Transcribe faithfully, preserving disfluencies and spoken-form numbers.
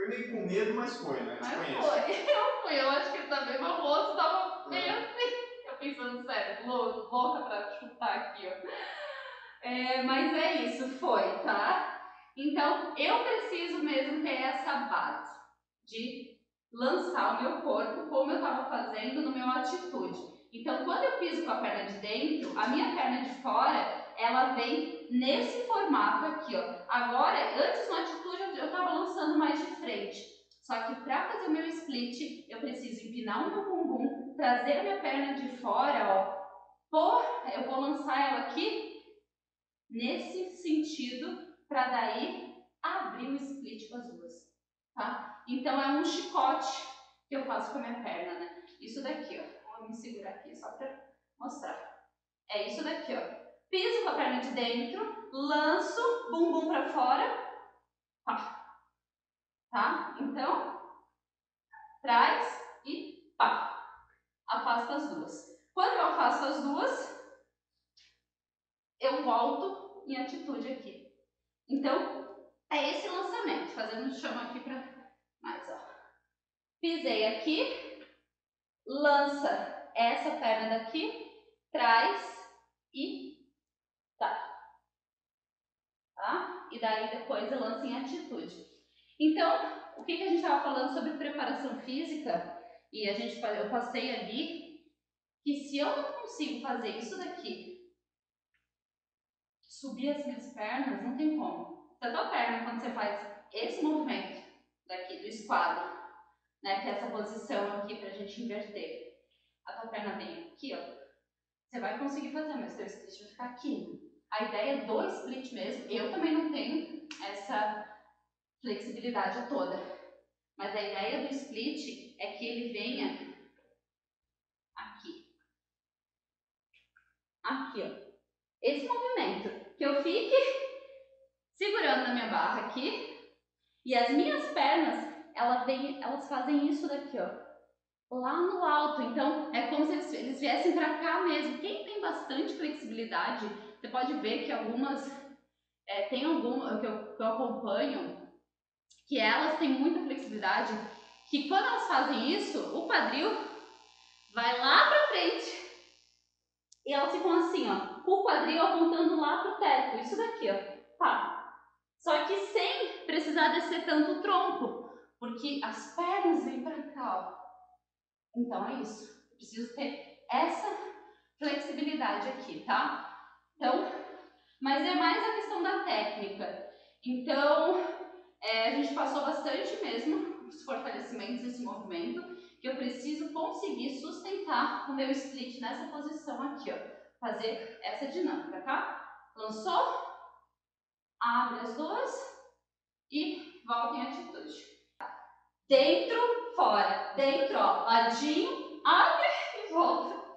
Foi meio com medo, mas foi, né? Mas foi, eu fui. Eu acho que também meu rosto tava meio assim. Eu pensando, sério, louca pra chutar aqui, ó. É, mas é isso, foi, tá? Então, eu preciso mesmo ter essa base de lançar o meu corpo como eu estava fazendo no meu atitude. Então, quando eu piso com a perna de dentro, a minha perna de fora, ela vem nesse formato aqui, ó. Agora, antes no atitude, eu estava lançando mais de frente. Só que para fazer o meu split, eu preciso empinar o meu bumbum, trazer a minha perna de fora, ó. Por, eu vou lançar ela aqui nesse sentido, para daí abrir o split com as duas, tá? Então é um chicote que eu faço com a minha perna, né? Isso daqui, ó. Vou me segurar aqui só para mostrar. É isso daqui, ó. Piso com a perna de dentro, lanço, bumbum para fora, pá. Tá? Então, traz e pá. Afasto as duas. Quando eu afasto as duas, eu volto em atitude aqui. Então, é esse lançamento, fazendo um chão aqui para mais, ó. Pisei aqui, lança essa perna daqui, traz e tá. Tá? E daí depois eu lanço em atitude. Então, o que, que a gente estava falando sobre preparação física, e a gente, eu passei ali, que se eu não consigo fazer isso daqui, subir as minhas pernas, não tem como. Se a tua perna, quando você faz esse movimento daqui do esquadro, né, que é essa posição aqui pra gente inverter, a tua perna vem aqui, ó, você vai conseguir fazer, mas teu split vai ficar aqui. A ideia do split mesmo, eu também não tenho essa flexibilidade toda, mas a ideia do split é que ele venha aqui. Aqui, ó. Esse movimento, que eu fique segurando na minha barra aqui, e as minhas pernas, elas, vem, elas fazem isso daqui, ó, lá no alto. Então, é como se eles, eles viessem para cá mesmo. Quem tem bastante flexibilidade, você pode ver que algumas, é, tem algumas que eu, que eu acompanho, que elas têm muita flexibilidade, que quando elas fazem isso, o quadril vai lá para frente. E elas ficam assim, ó, com o quadril apontando lá pro teto. Isso daqui, ó. Pá. Só que sem precisar descer tanto o tronco, porque as pernas vêm para cá, ó. Então é isso. Eu preciso ter essa flexibilidade aqui, tá? Então, mas é mais a questão da técnica. Então, é, a gente passou bastante mesmo os fortalecimentos desse movimento, que eu preciso conseguir sustentar o meu split nessa posição aqui, ó. Fazer essa dinâmica, tá? Lançou, abre as duas e volta em atitude. Dentro, fora, dentro, ó, ladinho, abre e volta.